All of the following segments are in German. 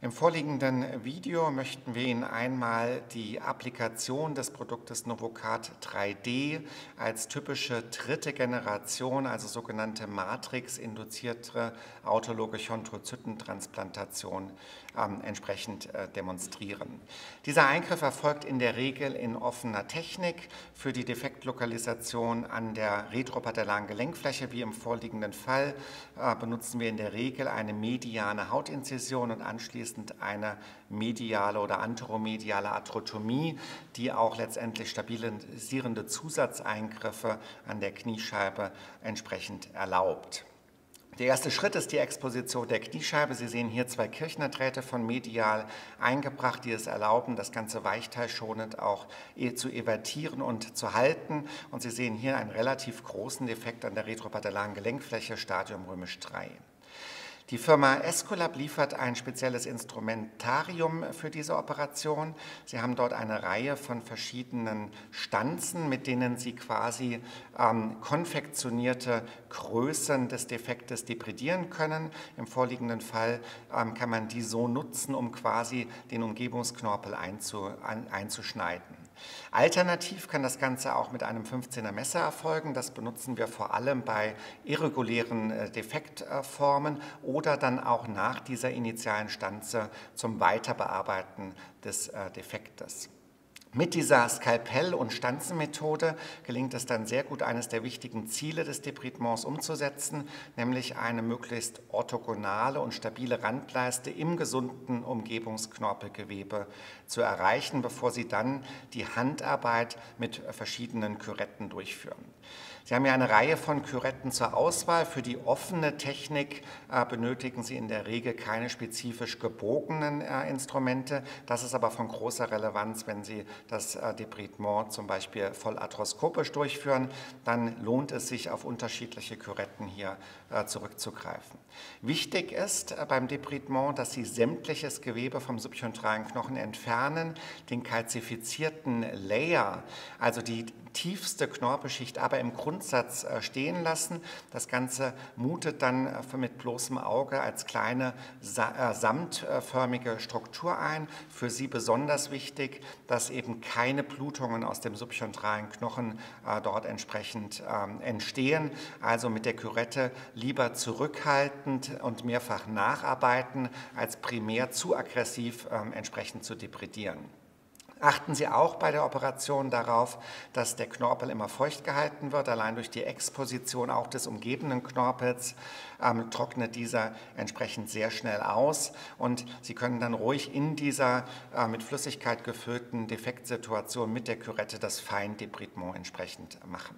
Im vorliegenden Video möchten wir Ihnen einmal die Applikation des Produktes Novocat 3D als typische dritte Generation, also sogenannte Matrix-induzierte autologe Chondrozytentransplantation entsprechend demonstrieren. Dieser Eingriff erfolgt in der Regel in offener Technik. Für die Defektlokalisation an der retropatellaren Gelenkfläche, wie im vorliegenden Fall, benutzen wir in der Regel eine mediane Hautinzision und anschließend eine mediale oder anteromediale Arthrotomie, die auch letztendlich stabilisierende Zusatzeingriffe an der Kniescheibe entsprechend erlaubt. Der erste Schritt ist die Exposition der Kniescheibe. Sie sehen hier zwei Kirchner-Drähte von medial eingebracht, die es erlauben, das Ganze weichteilschonend auch zu evertieren und zu halten. Und Sie sehen hier einen relativ großen Defekt an der retropatellaren Gelenkfläche, Stadium III. Die Firma Esculap liefert ein spezielles Instrumentarium für diese Operation. Sie haben dort eine Reihe von verschiedenen Stanzen, mit denen Sie quasi konfektionierte Größen des Defektes debridieren können. Im vorliegenden Fall kann man die so nutzen, um quasi den Umgebungsknorpel einzuschneiden. Alternativ kann das Ganze auch mit einem 15er Messer erfolgen. Das benutzen wir vor allem bei irregulären Defektformen oder dann auch nach dieser initialen Stanze zum Weiterbearbeiten des Defektes. Mit dieser Skalpell- und Stanzenmethode gelingt es dann sehr gut, eines der wichtigen Ziele des Debridements umzusetzen, nämlich eine möglichst orthogonale und stabile Randleiste im gesunden Umgebungsknorpelgewebe zu erreichen, bevor Sie dann die Handarbeit mit verschiedenen Küretten durchführen. Sie haben ja eine Reihe von Küretten zur Auswahl. Für die offene Technik benötigen Sie in der Regel keine spezifisch gebogenen Instrumente. Das ist aber von großer Relevanz, wenn Sie das Debridement zum Beispiel vollarthroskopisch durchführen. Dann lohnt es sich, auf unterschiedliche Küretten hier zurückzugreifen. Wichtig ist beim Debridement, dass Sie sämtliches Gewebe vom subchondralen Knochen entfernen, den kalzifizierten Layer, also die tiefste Knorpelschicht, aber im Grundsatz stehen lassen. Das Ganze mutet dann mit bloßem Auge als kleine samtförmige Struktur ein. Für Sie besonders wichtig, dass eben keine Blutungen aus dem subchondralen Knochen dort entsprechend entstehen. Also mit der Kürette lieber zurückhaltend und mehrfach nacharbeiten, als primär zu aggressiv entsprechend zu debridieren. Achten Sie auch bei der Operation darauf, dass der Knorpel immer feucht gehalten wird. Allein durch die Exposition auch des umgebenden Knorpels trocknet dieser entsprechend sehr schnell aus. Und Sie können dann ruhig in dieser mit Flüssigkeit gefüllten Defektsituation mit der Kürette das Feindebridement entsprechend machen.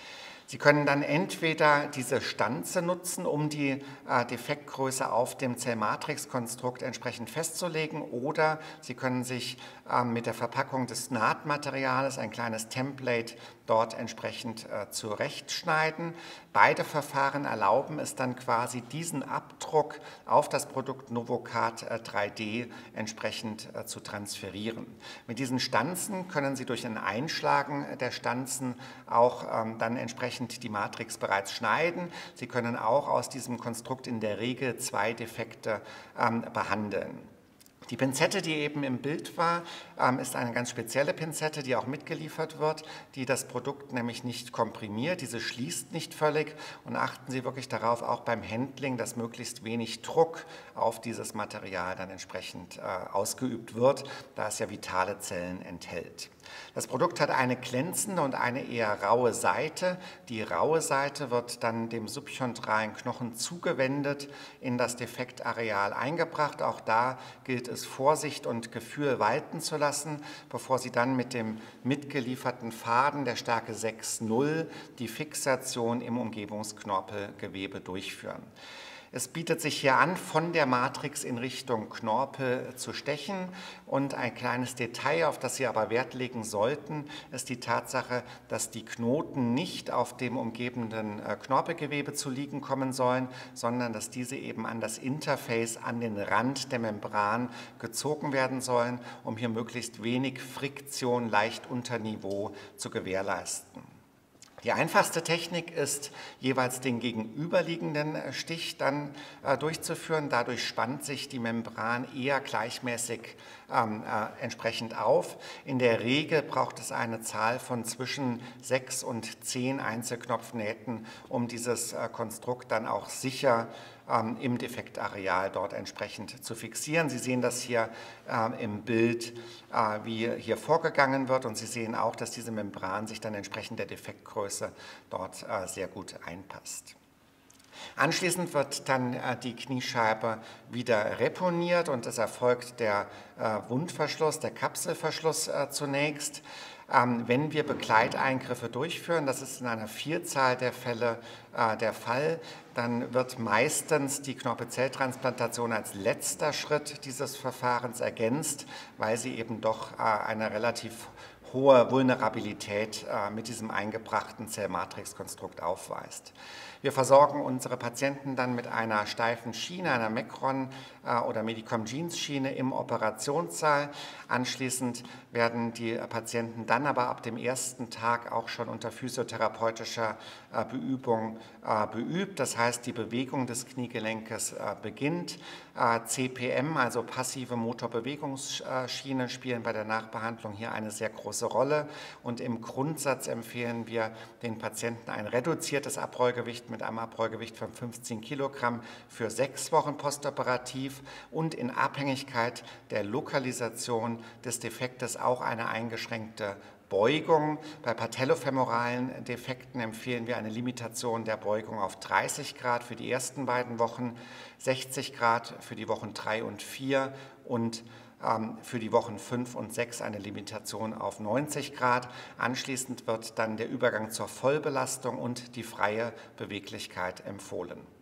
Sie können dann entweder diese Stanze nutzen, um die Defektgröße auf dem Zellmatrixkonstrukt entsprechend festzulegen, oder Sie können sich mit der Verpackung des Nahtmaterials ein kleines Template dort entsprechend zurechtschneiden. Beide Verfahren erlauben es dann quasi, diesen Abdruck auf das Produkt Novocat 3D entsprechend zu transferieren. Mit diesen Stanzen können Sie durch ein Einschlagen der Stanzen auch dann entsprechend die Matrix bereits schneiden. Sie können auch aus diesem Konstrukt in der Regel zwei Defekte behandeln. Die Pinzette, die eben im Bild war, ist eine ganz spezielle Pinzette, die auch mitgeliefert wird, die das Produkt nämlich nicht komprimiert. Diese schließt nicht völlig, und achten Sie wirklich darauf, auch beim Handling, dass möglichst wenig Druck auf dieses Material dann entsprechend ausgeübt wird, da es ja vitale Zellen enthält. Das Produkt hat eine glänzende und eine eher raue Seite. Die raue Seite wird dann dem subchondralen Knochen zugewendet in das Defektareal eingebracht. Auch da gilt es, Vorsicht und Gefühl walten zu lassen, bevor Sie dann mit dem mitgelieferten Faden der Stärke 6,0 die Fixation im Umgebungsknorpelgewebe durchführen. Es bietet sich hier an, von der Matrix in Richtung Knorpel zu stechen, und ein kleines Detail, auf das Sie aber Wert legen sollten, ist die Tatsache, dass die Knoten nicht auf dem umgebenden Knorpelgewebe zu liegen kommen sollen, sondern dass diese eben an das Interface, an den Rand der Membran gezogen werden sollen, um hier möglichst wenig Friktion leicht unter Niveau zu gewährleisten. Die einfachste Technik ist, jeweils den gegenüberliegenden Stich dann durchzuführen. Dadurch spannt sich die Membran eher gleichmäßig entsprechend auf. In der Regel braucht es eine Zahl von zwischen 6 und 10 Einzelknopfnähten, um dieses Konstrukt dann auch sicher im Defektareal dort entsprechend zu fixieren. Sie sehen das hier im Bild, wie hier vorgegangen wird, und Sie sehen auch, dass diese Membran sich dann entsprechend der Defektgröße dort sehr gut einpasst. Anschließend wird dann die Kniescheibe wieder reponiert und es erfolgt der Wundverschluss, der Kapselverschluss zunächst. Wenn wir Begleiteingriffe durchführen, das ist in einer Vielzahl der Fälle der Fall, dann wird meistens die Knorpelzelltransplantation als letzter Schritt dieses Verfahrens ergänzt, weil sie eben doch eine relativ hohe Vulnerabilität mit diesem eingebrachten Zellmatrixkonstrukt aufweist. Wir versorgen unsere Patienten dann mit einer steifen Schiene, einer Mecron- oder Medicom-Jeans-Schiene im Operationssaal. Anschließend werden die Patienten dann aber ab dem ersten Tag auch schon unter physiotherapeutischer Beübung beübt. Das heißt, die Bewegung des Kniegelenkes beginnt. CPM, also passive Motorbewegungsschienen, spielen bei der Nachbehandlung hier eine sehr große Rolle. Und im Grundsatz empfehlen wir den Patienten ein reduziertes Abrollgewicht mit einem Abrollgewicht von 15 Kilogramm für 6 Wochen postoperativ und in Abhängigkeit der Lokalisation des Defektes auch eine eingeschränkte Beugung. Bei patellofemoralen Defekten empfehlen wir eine Limitation der Beugung auf 30 Grad für die ersten beiden Wochen, 60 Grad für die Wochen 3 und 4 und für die Wochen 5 und 6 eine Limitation auf 90 Grad. Anschließend wird dann der Übergang zur Vollbelastung und die freie Beweglichkeit empfohlen.